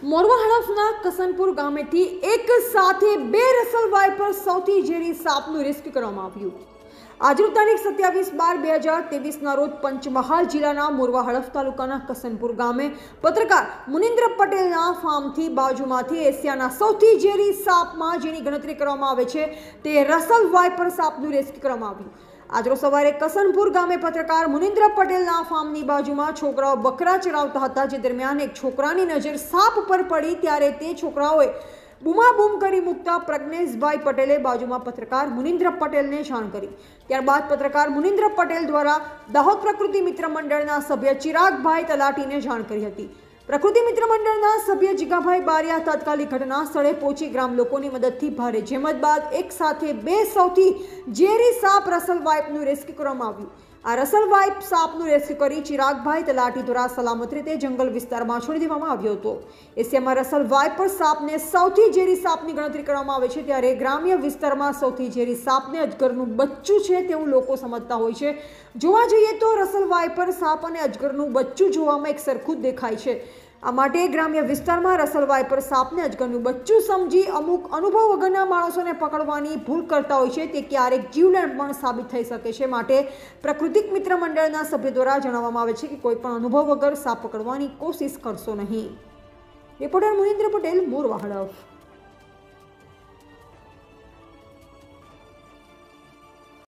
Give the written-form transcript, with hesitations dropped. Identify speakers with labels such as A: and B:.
A: મોરવા હડફના કસનપુર ગામેથી એક સાથે બે રસલ વાઇપર સૌથી ઝેરી સાપનું રેસ્ક્યુ કરવામાં આવ્યું। આજની તારીખ 27/12/2023ના રોજ પંચમહાલ જિલ્લાના મોરવા હડફ તાલુકાના કસનપુર ગામે પત્રકાર મુનિન્દ્ર પટેલના ફાર્મથી બાજુમાંથી એશિયાના સૌથી ઝેરી સાપમાં જેની ગણતરી કરવામાં આવે છે તે રસલ વાઇપર સાપનું રેસ્ક્યુ કરવામાં આવ્યું। आज सवारे कसनपुर गामे पत्रकार मुनिन्द्र पटेलना फार्मनी बाजुमां छोकराओ बकरा चरावता हता। जे दरमियान एक छोकरानी नजर साप पर पड़ी त्यारे ते छोकराओए बूमाबूम करी मूकता प्रज्ञेशभाई पटेले बाजुमां पत्रकार मुनिन्द्र पटेलने जाण करी। त्यारबाद पत्रकार मुनिन्द्र पटेल द्वारा दाहोद प्रकृति मित्र मंडळना सभ्य चिरागभाई तलाटीने जाण करी हती। प्रकृति मित्र मंडळना सभ्य जिगाभाई बारिया तात्कालिक घटना स्थळे पहोंची ग्राम लोकोनी मददथी भारे जहेमत बाद एक साथे बे सौथी झेरी साप रसल वाइपનું રેસ્ક્યુ કરવામાં આવ્યું। આ રસલ વાઇપ સાપનું રેસ્ક્યુ કરી ચિરાગભાઈ તલાટી દ્વારા સલામત રીતે જંગલ વિસ્તારમાં છોડી દેવામાં આવ્યો હતો। એશિયામાં રસલ વાઇપર સાપને સૌથી ઝેરી સાપની ગણતરી કરવામાં આવે છે ત્યારે ગ્રામ્ય વિસ્તારમાં સૌથી ઝેરી સાપને અજગરનું બચ્ચું છે તેવું લોકો સમજતા હોય છે। જોવા જઈએ તો રસલ વાઇપર સાપ અને અજગરનું બચ્ચું જોવામાં એક સરખું જ દેખાય છે। આ માટે ગ્રામ્ય વિસ્તારમાં રસલ વાઇપર સાપને અજગરનું બચ્ચું સમજી અમુક અનુભવ વગરના માણસોને પકડવાની ભૂલ કરતા હોય છે તે ક્યારેક જીવલેણ પણ સાબિત થઈ શકે છે। માટે પ્રાકૃતિક મિત્ર મંડળના સભ્ય દ્વારા જણાવવામાં આવે છે કે કોઈ પણ અનુભવ વગર સાપ પકડવાની કોશિશ કરશો નહીં। રિપોર્ટર મુનિન્દ્ર પટેલ, મોરવા હડફ।